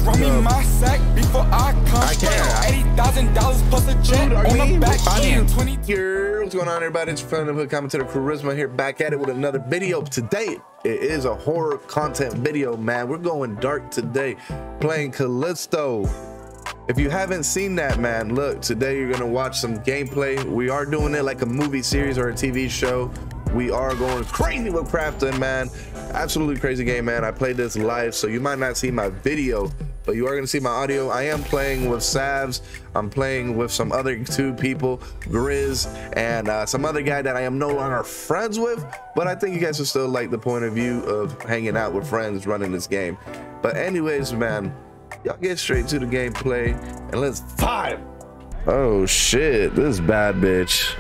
run me my sack before I come. I can't. $80,000 plus a jet on the back end. 20. What's going on, everybody? It's Friend of Hood Commentator Charisma here, back at it with another video. Today, it is a horror content video, man. We're going dark today, playing Callisto. If you haven't seen that, man, look, today you're gonna watch some gameplay. We are doing it like a movie series or a TV show. We are going crazy with crafting, man. Absolutely crazy game, man. I played this live, so you might not see my video, but you are gonna see my audio. I am playing with Savs. I'm playing with some other two people, Grizz, and some other guy that I am no longer friends with, but I think you guys will still like the point of view of hanging out with friends running this game. But anyways, man, y'all get straight to the gameplay and let's fight. Oh shit, this bad bitch.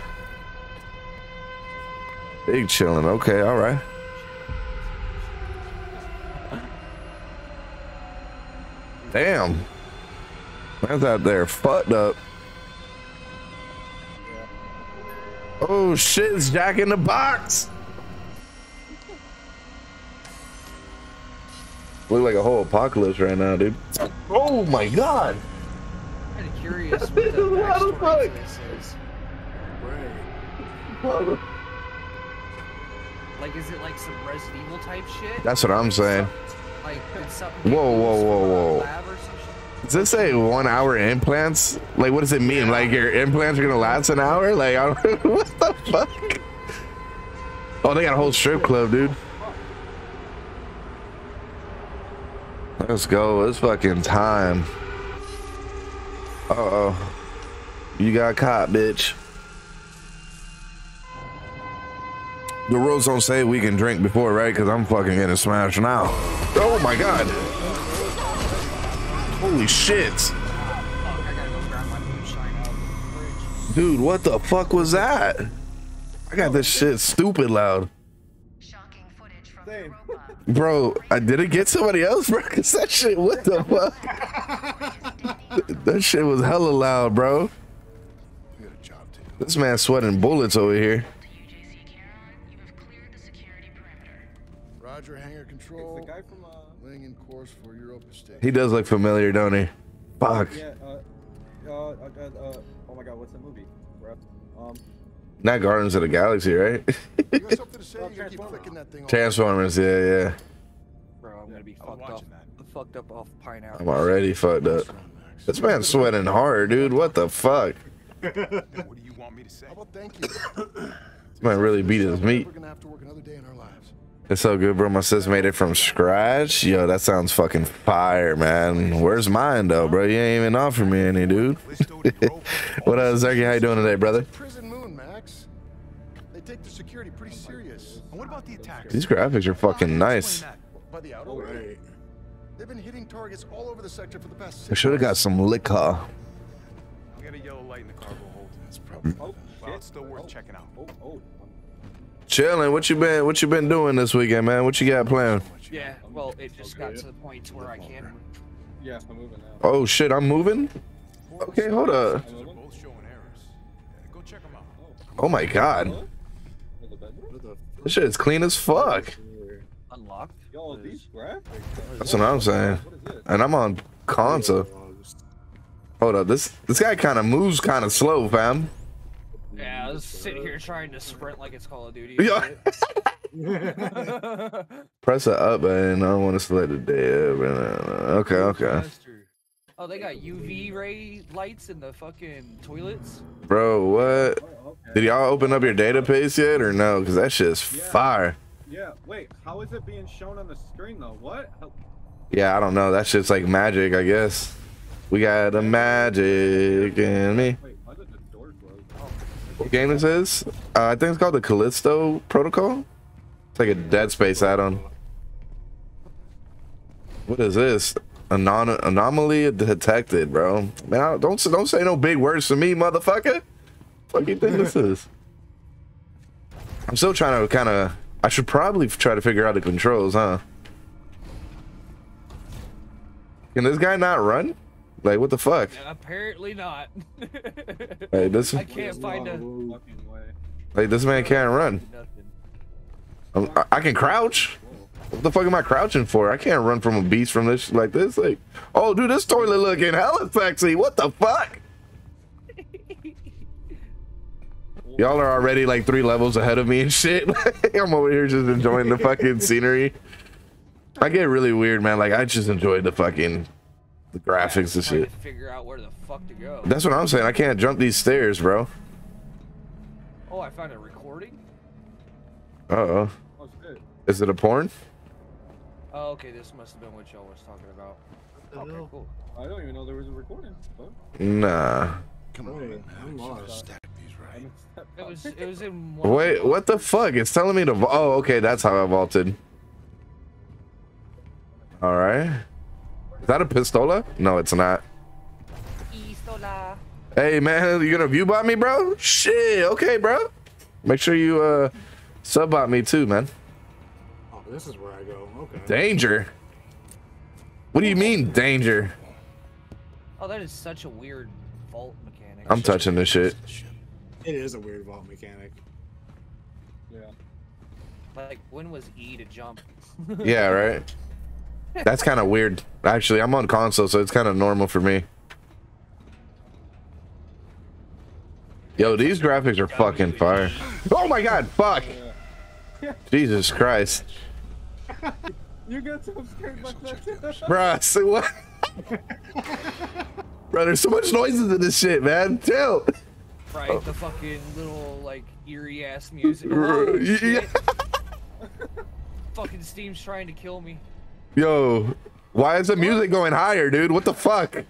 Big chilling. Okay, all right. Damn, man's out there fucked up. Oh shit, it's Jack in the Box. Look like a whole apocalypse right now, dude. Oh my god. I'm kind of curious what the backstory to this is. Right. Like, is it like some Resident Evil type shit? That's what I'm saying. Like, did something Whoa. lab or some shit? Does this say 1 hour implants? Like, what does it mean? Like, your implants are gonna last an hour? Like, I don't, what the fuck? Oh, they got a whole strip club, dude. Let's go. It's fucking time. Uh-oh. You got caught, bitch. The rules don't say we can drink before, right? Because I'm fucking getting smashed now. Oh my god. Holy shit. I gotta go grab my moonshine out of the fridge. Dude, what the fuck was that? I got this shit stupid loud. Shocking footage from the robot. Bro, did it get somebody else, bro? Cause that shit, what the fuck? That shit was hella loud, bro. This man's sweating bullets over here. Roger, hangar control. It's the guy from laying in course for Europa Station. He does look familiar, don't he? Fuck. Yeah, oh my god, what's the movie? Not Guardians of the Galaxy, right? You got something to say? You gotta keep flicking that thing on. Transformers, yeah. Bro, I'm gonna be fucked up off pineapple. I'm already fucked up. This man's sweating hard, dude. What the fuck? What do you want me to say? How about thank you? This man really beat his meat. We're gonna have to work another day in our lives. It's so good, bro. My sis made it from scratch. Yo, that sounds fucking fire, man. Where's mine, though, bro? You ain't even offer me any, dude. What up, Zergy? How you doing today, brother? Prison Moon, Max. They take their security pretty serious. And what about the attackers? These graphics are fucking nice. By the outer way. They've been hitting targets all over the sector for the past 6 I should have got some liquor. I got a yellow light in the cargo hold. That's probably Oh, well, it's still worth checking out. Chilling. What you been doing this weekend, man? What you got planned? Yeah, well, it just got to the point to where I can't. yeah, I'm moving now. Oh shit, I'm moving. Okay, hold up. They're both showing errors. Yeah, go check them out. Oh my god, this shit is clean as fuck. Unlocked. Yo, these graphics. That's what I'm saying. What is this? And I'm on console. Hold up, this guy kind of moves kind of slow, fam. Yeah, I was sitting here trying to sprint like it's Call of Duty. Yeah. Press the up button. I don't want to select the day. Okay. Oh, they got UV ray lights in the fucking toilets. Bro, what? Did y'all open up your database yet or no? Because that shit's fire. Yeah, wait, how is it being shown on the screen though? What? Yeah, I don't know. That shit's like magic, I guess. We got the magic in me. Wait, why did the door close? What game this is? I think it's called the Callisto Protocol. It's like a Dead Space add-on. What is this? Anomaly detected, bro. Man, don't say no big words to me, motherfucker. What do you think this is? I'm still trying to I should probably try to figure out the controls, huh? Can this guy not run? Like, what the fuck? Apparently not. Hey, this. I can't find a. Like, this man can't run. I can crouch. What the fuck am I crouching for? I can't run from a beast from this like this. Like, oh, dude, this toilet looking hella sexy. What the fuck? Y'all are already like 3 levels ahead of me and shit. I'm over here just enjoying the fucking scenery. I get really weird, man. Like, I just enjoy the fucking the graphics and shit. Figure out where the fuck to go. That's what I'm saying. I can't jump these stairs, bro. Oh, I found a recording. Uh-oh. Oh shit. Is it a porn? Oh, okay. This must have been what y'all was talking about. Okay, cool. I don't even know there was a recording. But Nah. Come on, man. I'm lost. Stack these right. It was in one. Wait, what the fuck? It's telling me to. Oh, okay. That's how I vaulted. All right. Is that a pistola? No, it's not. Pistola. Hey, man, you gonna view bot me, bro? Shit. Okay, bro. Make sure you sub bot me too, man. Oh, this is where I go. Okay. Danger. What do you mean, danger? Oh, that is such a weird vault mechanic. I'm touching this shit. It is a weird vault mechanic. Yeah. Like, when was E to jump? Yeah, right. That's kind of weird. Actually, I'm on console, so it's kind of normal for me. Yo, these graphics are fucking fire. Oh my god, fuck. Jesus Christ. You got so scared by that. Bruh, say what? Bro, there's so much noises in this shit, man. Chill. Right, the fucking little, like, eerie ass music. Oh, Yeah. shit. Fucking Steam's trying to kill me. Yo, why is the music going higher, dude? What the fuck?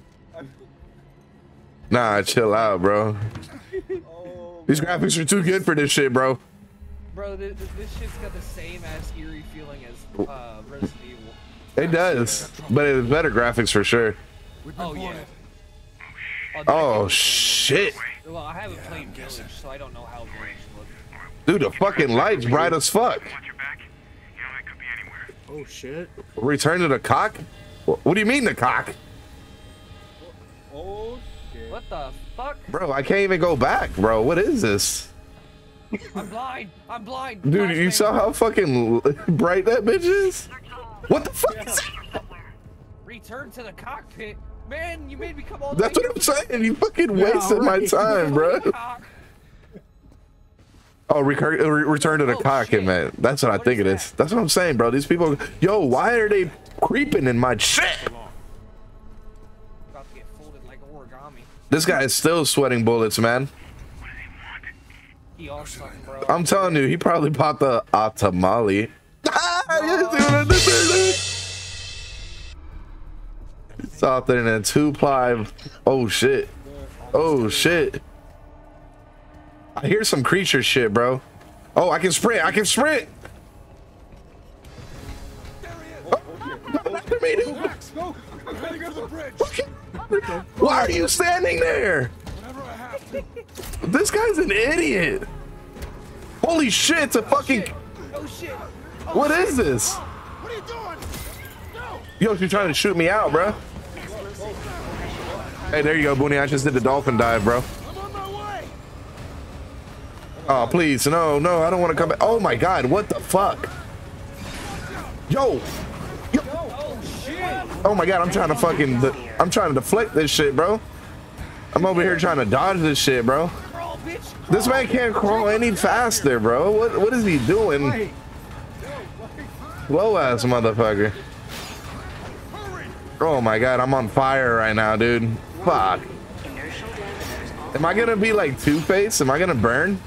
Nah, chill out, bro. Oh, These graphics are too good for this shit, bro. Bro, this shit's got the same ass eerie feeling as Resident Evil. It does, but it's better graphics for sure. Oh, yeah. Oh, shit. Well, I haven't played Village, so I don't know how Village looks. Dude, the fucking light's bright as fuck. Oh shit. Return to the cock? What do you mean the cock? oh shit. What the fuck? Bro, I can't even go back, bro. What is this? I'm blind. I'm blind. Dude, you saw how fucking bright that bitch is? What the fuck is that? Return to the cockpit. Man, you made me come all That's what I'm saying. You fucking wasted my time, bro. Oh, return to the cockpit, man. That's what I think it is. That's what I'm saying, bro. These people, yo, why are they creeping in my shit? About to get folded like origami. This guy is still sweating bullets, man. He awesome, bro. I'm telling you, he probably bought the Atamali. It's out there in a 2-ply. Oh shit. Oh shit. I hear some creature shit, bro. Oh, I can sprint. I can sprint. After me, dude. Why are you standing there? This guy's an idiot. Holy shit, it's a fucking... Oh shit. What is this? What are you doing? No! Yo, you're trying to shoot me out, bro. Hey, there you go, Booney. I just did the dolphin dive, bro. I'm on my way! Oh, please. No, no, I don't want to come back. Oh my god, what the fuck? Yo. Yo. Oh my god, I'm trying to fucking... I'm trying to deflect this shit, bro. I'm over here trying to dodge this shit, bro. This man can't crawl any faster, bro. What is he doing? Low ass motherfucker. Oh my god, I'm on fire right now, dude. Fuck. Am I gonna be like Two-Face? Am I gonna burn?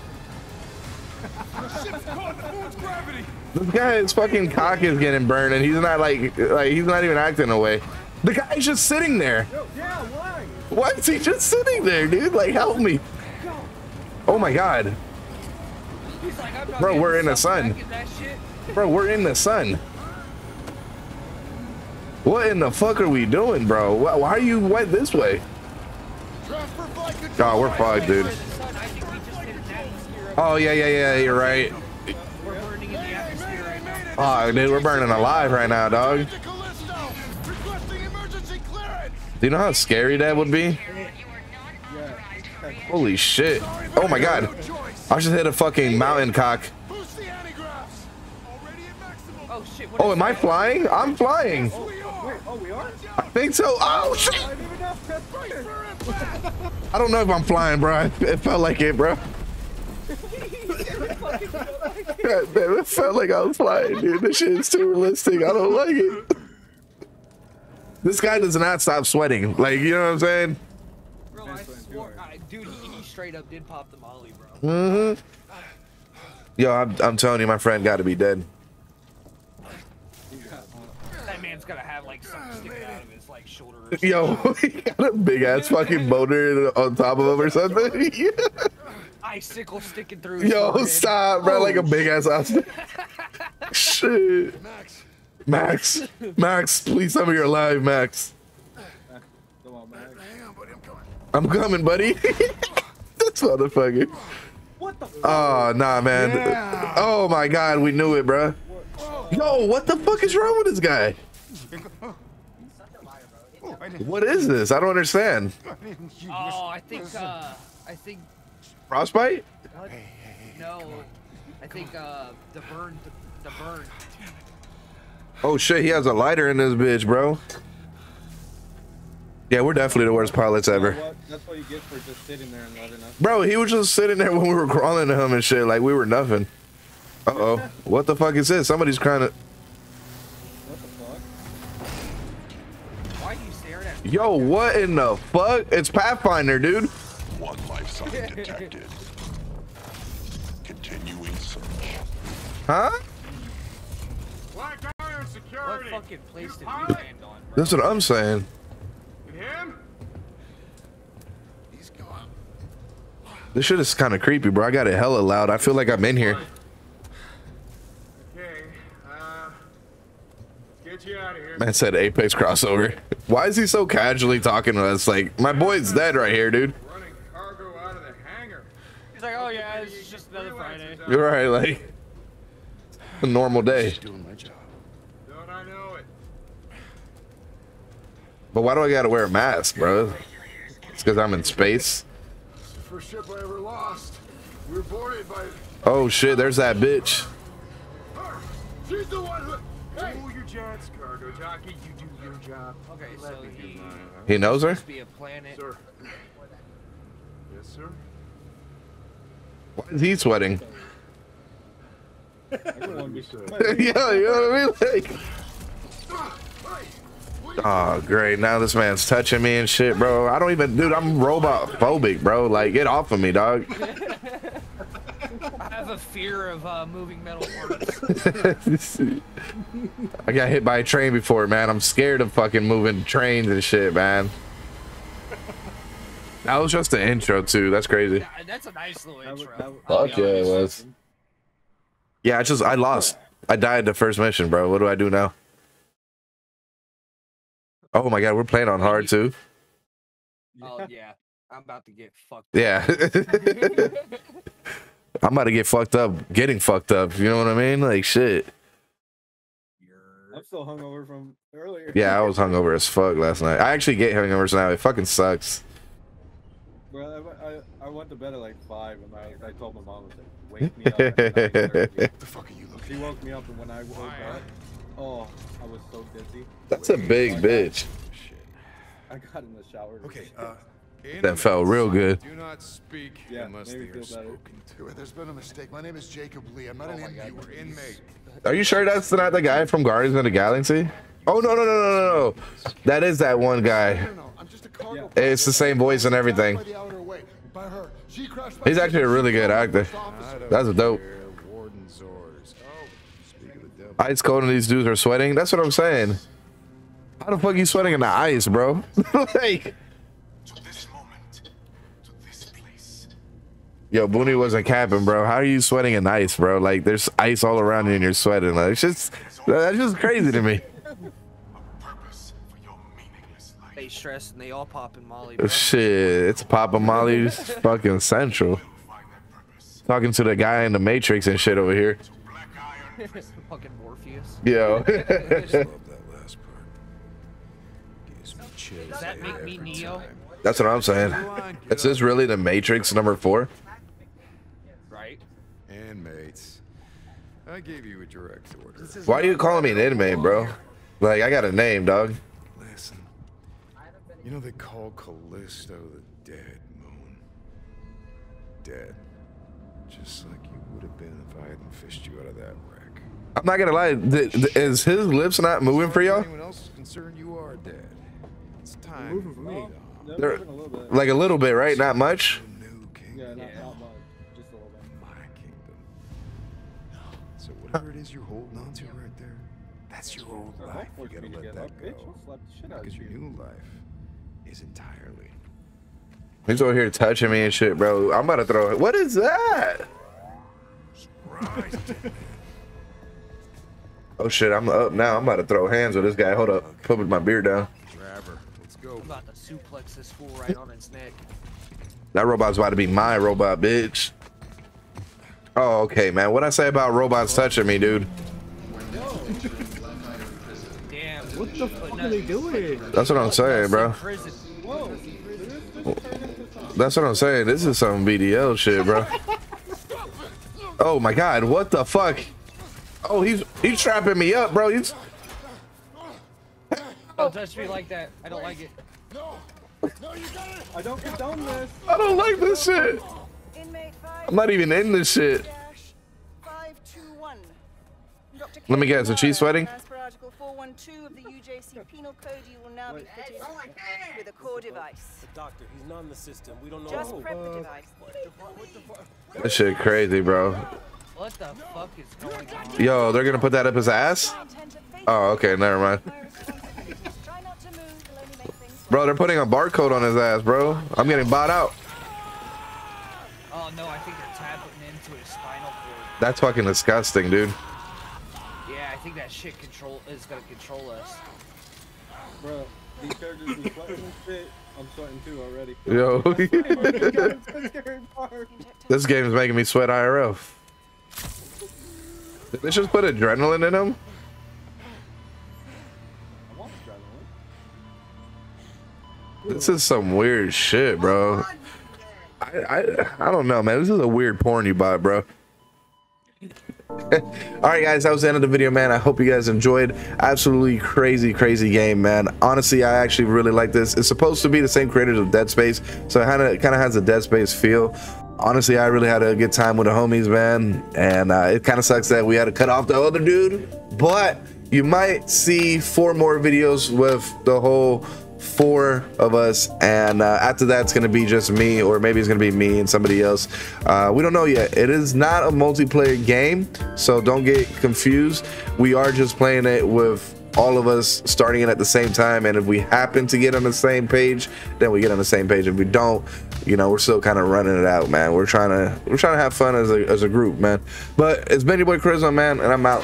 This guy's fucking cock is getting burned and he's not like he's not even acting away. The guy's just sitting there. Yeah, why? Why is he just sitting there, dude? Like, help me. Oh my god. Bro, we're in the sun. Bro, we're in the sun. What in the fuck are we doing, bro? Why are you wet this way? God, we're fucked, dude. Oh, yeah, you're right. Oh, dude, we're burning alive right now, dog. Do you know how scary that would be? Holy shit. Oh my god. I just hit a fucking mountain cock. Oh shit. shit. What Oh, is am I that? flying? I'm flying. Wait, oh, we are? I think so. Oh shit! I didn't even know. I don't know if I'm flying, bro. It felt like it, bro. God, man, it felt like I was flying, dude. This shit is too realistic. I don't like it. This guy does not stop sweating. Like, you know what I'm saying? Bro, I swore, dude, he straight up did pop the molly, bro. Mm-hmm. Yo, I'm telling you, my friend got to be dead. That man's gotta have like something sticking out of his like shoulder. Or Yo, he got a big ass fucking boulder on top of him or something. icicle sticking through. His Yo, forehead. stop, bro. Like a big ass ostrich. Shit. Max, please tell me you're alive, Max. Come on, man. I'm coming, buddy. This motherfucker. What the? Oh, nah, man. Yeah. Oh my God, we knew it, bro. Yo, what the fuck is wrong with this guy? What is this? I don't understand. Oh, I think Frostbite? no, I think the burn. Oh shit, he has a lighter in this bitch, bro. Yeah, we're definitely the worst pilots You know ever. what? That's what you get for just sitting there and letting us. Bro, he was just sitting there when we were crawling to him and shit, like we were nothing. Uh-oh. What the fuck is this? Somebody's trying to... What the fuck? Why are you staring at me? Yo, what in the fuck? It's Pathfinder, dude. One life sign detected. Continuing search. Huh? Black Iron What Security. fucking place did we Pilot? land on, bro? That's what I'm saying. And him? He's gone. This shit is kind of creepy, bro. I got it hella loud. I feel like I'm in here. Okay, let's get you out of here. Man said Apex crossover. Why is he so casually talking to us? Like, my boy's dead right here, dude. Running cargo out of the hangar. He's like, oh yeah, it's just another Friday. You're right, like a normal day. Doing my job. Don't I know it? But why do I gotta wear a mask, bro? It's because I'm in space. It's the first ship I ever lost. We were boarded by. Oh shit, there's that bitch. Her. She's the one who. Hey. Cool your jets, cargo jockey. You do your job. Okay, Let so me do he mine. He knows her? must be a planet. Sir. Yes, sir. Why is he sweating? Everyone be Yeah, you know what I mean? Like, oh, great. Now this man's touching me and shit, bro. I don't even, dude, I'm robot phobic, bro. Like, get off of me, dog. I have a fear of moving metal parts. I got hit by a train before, man. I'm scared of fucking moving trains and shit, man. That was just the intro, too. That's crazy. Yeah, that's a nice little intro. Fuck yeah, it was. Yeah, I lost. I died the first mission, bro. What do I do now? Oh my God, we're playing on hard, too. Oh yeah, I'm about to get fucked. Yeah. I'm about to get fucked up, getting fucked up. You know what I mean? Like, shit. I'm still hungover from earlier. Yeah, I was hungover as fuck last night. I actually get hungover now. It fucking sucks. Bro, I went to bed at like 5 and I told my mom, I was like, wake me up at 9:30. What the fuck are you looking She woke me up and when I woke up, oh, I was so dizzy. That's a big bitch. I got in the shower. Okay, That felt real good. Do not speak Yeah, unless made they me are feel better. spoken to. There's been a mistake. My name is Jacob Lee. I'm not an inmate. You were inmate. Are you sure that's not the guy from Guardians of the Galaxy? Oh, no. That is that one guy. No, I'm just a cargo. It's the same voice and everything. By the outer way. By her. She crashed my He's actually a really good actor. That's a dope. Warden's orders. Oh, speak of the devil. Ice cold and these dudes are sweating. That's what I'm saying. How the fuck you sweating in the ice, bro? Like, To this moment. To this place. yo, Booney wasn't capping, bro. How are you sweating in ice, bro? Like, there's ice all around you and you're sweating. Like, that's just crazy to me. A purpose for your meaningless life. They stress and they all pop in Molly. Bro. Shit, it's Papa Molly's fucking central. Find that purpose. Talking to the guy in the Matrix and shit over here. Black Iron prison. Fucking Morpheus. Yo. Love that last part. Gives me chills. Does that make me every Neo? time. That's what I'm saying. Is this really the Matrix number 4? Right. Inmates. I gave you a direct order. Why are you calling me an inmate, bro? Like, I got a name, dog. Listen, you know they call Callisto the dead moon. Dead. Just like you would have been if I hadn't fished you out of that wreck. I'm not gonna lie. Is his lips not moving for y'all? Anyone else is concerned, you are dead. It's time. Moving for me. They're They're- moving a little bit. Like a little bit, right? Not much. The new kingdom. Yeah, not much. Just a little bit. My kingdom. So whatever it is you're holding on to right there, that's your old Don't life. You force me gotta to let get that up, bitch. go. I'll slap the shit out of Because your you. new life is entirely. He's over here touching me and shit, bro. I'm about to throw it. What is that? Right. Oh shit, I'm up now. I'm about to throw hands with this guy. Hold up. Put my beard down. Grab her. Let's go. I'm about to suplex this fool right on its neck. That robot's about to be my robot, bitch. Oh, okay, man. What I say about robots touching me, dude? Damn. What the fuck are they doing? That's what I'm saying, bro. Prison. Whoa! That's what I'm saying. This is some BDL shit, bro. Oh my god, what the fuck? Oh, he's trapping me up, bro. He's Don't touch me like that. I don't like it. I don't condone this. I don't like this shit. Inmate I'm not even in this shit. 521. Dr. Let me guess, is she sweating? As per Article 412 of the UJC Penal Code, you will now be fitted with a core device. Doctor, he's not in the system. We don't know. Just prep the device. This shit crazy, bro. What the fuck is going on? Yo, they're gonna put that up his ass? Oh, okay, never mind. Try not to move, it'll only make things Bro, they're putting a barcode on his ass, bro. I'm getting bought out. Oh no, I think they're tapping into his spinal cord. That's fucking disgusting, dude. Yeah, I think that shit is gonna control us. Bro, these characters be sweating and shit. I'm sweating too already. Yo. This game is making me sweat IRL. Did they just put adrenaline in him? I want adrenaline. This is some weird shit, bro. I don't know, man. This is a weird porn you bought, bro. All right, guys, that was the end of the video, man. I hope you guys enjoyed. Absolutely crazy game, man. Honestly, I actually really like this. It's supposed to be the same creators of Dead Space, so it kind of has a Dead Space feel. Honestly, I really had a good time with the homies, man, and it kind of sucks that we had to cut off the other dude, but you might see 4 more videos with the whole 4 of us, and after that it's gonna be just me, or maybe it's gonna be me and somebody else. We don't know yet. It is not a multiplayer game, so don't get confused. We are just playing it with all of us starting it at the same time, and if we happen to get on the same page, then we get on the same page. If we don't, you know, we're still kind of running it out, man. We're trying to have fun as a group, man. But it's been your boy Charisma, man, and I'm out.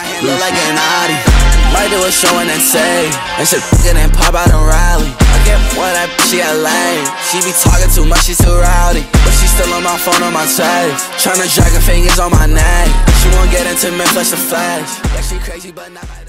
Might do a show and then say, and shit and pop out and rally. I get what that she a lame. She be talking too much, she's too rowdy. But she still on my phone on my text, tryna drag her fingers on my neck. She won't get into me, flash the flash. Yeah, she crazy, but not like that.